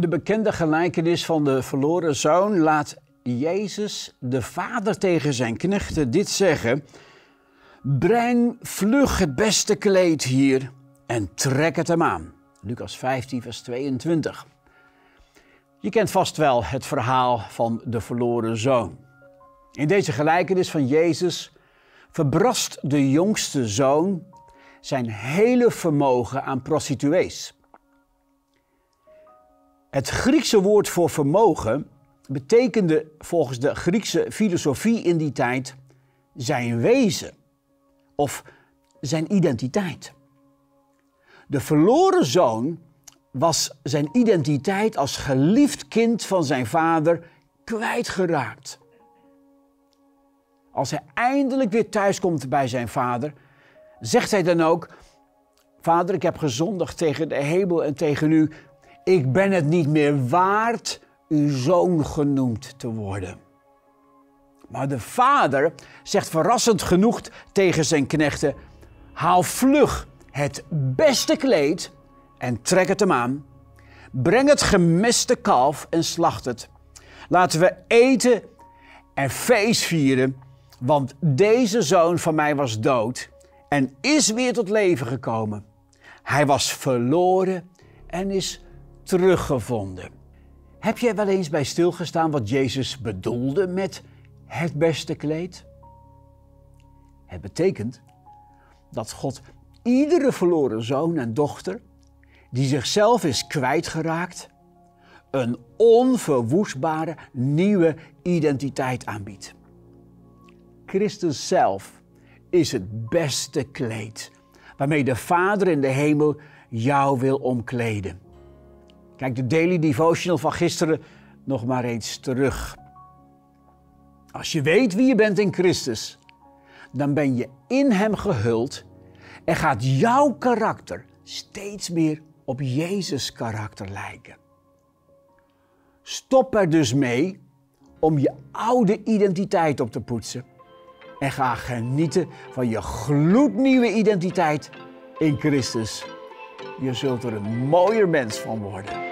In de bekende gelijkenis van de verloren zoon laat Jezus de vader tegen zijn knechten dit zeggen: breng vlug het beste kleed hier en trek het hem aan. Lucas 15, vers 22. Je kent vast wel het verhaal van de verloren zoon. In deze gelijkenis van Jezus verbrast de jongste zoon zijn hele vermogen aan prostituees. Het Griekse woord voor vermogen betekende volgens de Griekse filosofie in die tijd zijn wezen of zijn identiteit. De verloren zoon was zijn identiteit als geliefd kind van zijn vader kwijtgeraakt. Als hij eindelijk weer thuiskomt bij zijn vader, zegt hij dan ook: Vader, ik heb gezondigd tegen de hemel en tegen u. Ik ben het niet meer waard uw zoon genoemd te worden. Maar de vader zegt verrassend genoeg tegen zijn knechten: haal vlug het beste kleed en trek het hem aan. Breng het gemeste kalf en slacht het. Laten we eten en feest vieren, want deze zoon van mij was dood en is weer tot leven gekomen. Hij was verloren en is teruggevonden. Heb jij wel eens bij stilgestaan wat Jezus bedoelde met het beste kleed? Het betekent dat God iedere verloren zoon en dochter die zichzelf is kwijtgeraakt, een onverwoestbare nieuwe identiteit aanbiedt. Christus zelf is het beste kleed waarmee de Vader in de hemel jou wil omkleden. Kijk de Daily Devotional van gisteren nog maar eens terug. Als je weet wie je bent in Christus, dan ben je in Hem gehuld en gaat jouw karakter steeds meer op Jezus' karakter lijken. Stop er dus mee om je oude identiteit op te poetsen en ga genieten van je gloednieuwe identiteit in Christus. Je zult er een mooier mens van worden.